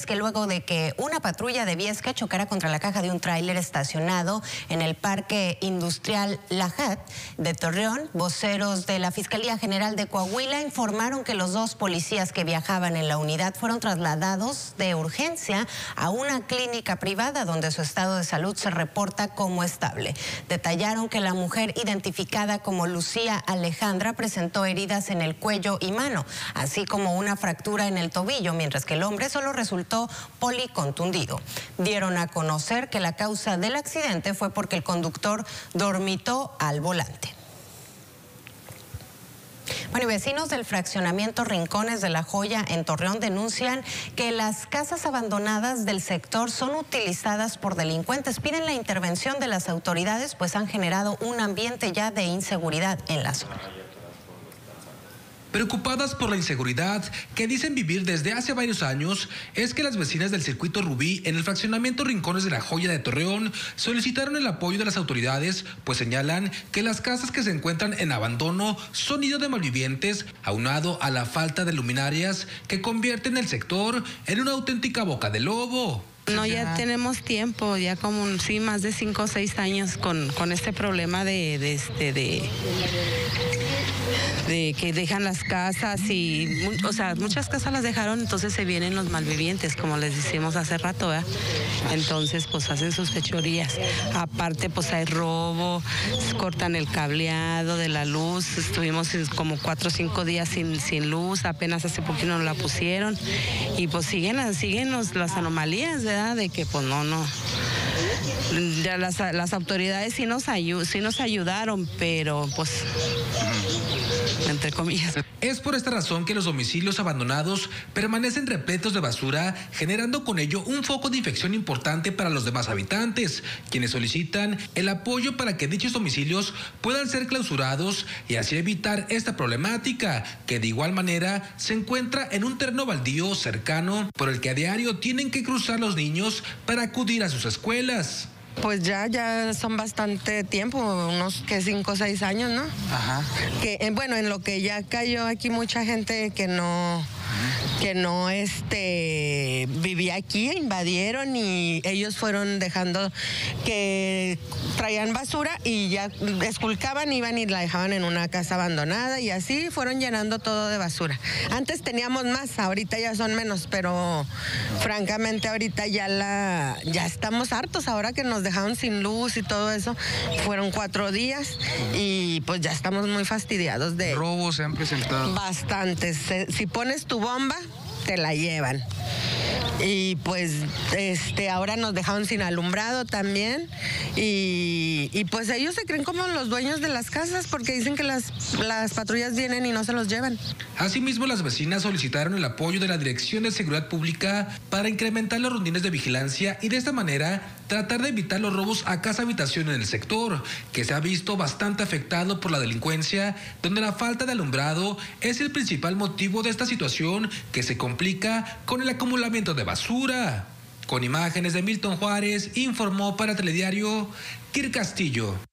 que luego de que una patrulla de Viesca chocara contra la caja de un tráiler estacionado en el Parque Industrial Lajat de Torreón, voceros de la Fiscalía General de Coahuila informaron que los dos policías que viajaban en la unidad fueron trasladados de urgencia a una clínica privada donde su estado de salud se reporta como estable. Detallaron que la mujer identificada como Lucía Alejandra presentó heridas en el cuello y mano, así como una fractura en el tobillo, mientras que el hombre solo resultó policontundido. Dieron a conocer que la causa del accidente fue porque el conductor dormitó al volante. Bueno, y vecinos del fraccionamiento Rincones de La Joya en Torreón denuncian que las casas abandonadas del sector son utilizadas por delincuentes. Piden la intervención de las autoridades, pues han generado un ambiente ya de inseguridad en la zona. Preocupadas por la inseguridad que dicen vivir desde hace varios años, es que las vecinas del circuito Rubí en el fraccionamiento Rincones de La Joya de Torreón solicitaron el apoyo de las autoridades, pues señalan que las casas que se encuentran en abandono son nido de malvivientes, aunado a la falta de luminarias que convierten el sector en una auténtica boca de lobo. No, ya tenemos tiempo, ya como más de 5 o 6 años con este problema de que dejan las casas y, o sea, muchas casas las dejaron, entonces se vienen los malvivientes, como les decimos hace rato, ¿verdad? Entonces, pues hacen sus fechorías. Aparte, pues hay robo, cortan el cableado de la luz. Estuvimos como 4 o 5 días sin luz, apenas hace poquito nos la pusieron. Y pues siguen las anomalías, ¿verdad? De que pues no. Ya las autoridades sí nos ayudaron, pero pues entre comillas. Es por esta razón que los domicilios abandonados permanecen repletos de basura, generando con ello un foco de infección importante para los demás habitantes, quienes solicitan el apoyo para que dichos domicilios puedan ser clausurados y así evitar esta problemática, que de igual manera se encuentra en un terreno baldío cercano por el que a diario tienen que cruzar los niños para acudir a sus escuelas. Pues ya son bastante tiempo, unos 5 o 6 años, ¿no? Ajá. Que bueno, en lo que ya cayó aquí mucha gente que no vivía aquí, invadieron y ellos fueron dejando que traían basura y ya esculcaban, iban y la dejaban en una casa abandonada y así fueron llenando todo de basura. Antes teníamos más, ahorita ya son menos, pero francamente ahorita ya estamos hartos, ahora que nos dejaron sin luz y todo eso, fueron 4 días y pues ya estamos muy fastidiados de... ¿Robos se han presentado? Bastantes. Si pones tu bomba, te la llevan. Y pues ahora nos dejaron sin alumbrado también y pues ellos se creen como los dueños de las casas porque dicen que las patrullas vienen y no se los llevan. Asimismo, las vecinas solicitaron el apoyo de la Dirección de Seguridad Pública para incrementar los rondines de vigilancia y de esta manera tratar de evitar los robos a casa habitación en el sector, que se ha visto bastante afectado por la delincuencia, donde la falta de alumbrado es el principal motivo de esta situación que se complica con el acumulamiento de basura. Con imágenes de Milton Juárez, informó para Telediario Kir Castillo.